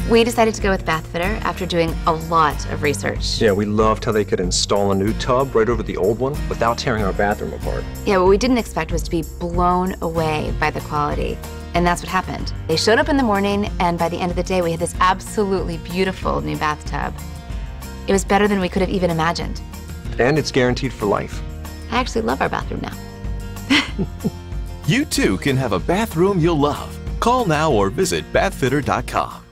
We decided to go with Bathfitter after doing a lot of research. Yeah, we loved how they could install a new tub right over the old one without tearing our bathroom apart. Yeah, what we didn't expect was to be blown away by the quality. And that's what happened. They showed up in the morning, and by the end of the day, we had this absolutely beautiful new bathtub. It was better than we could have even imagined. And it's guaranteed for life. I actually love our bathroom now. You too can have a bathroom you'll love. Call now or visit bathfitter.com.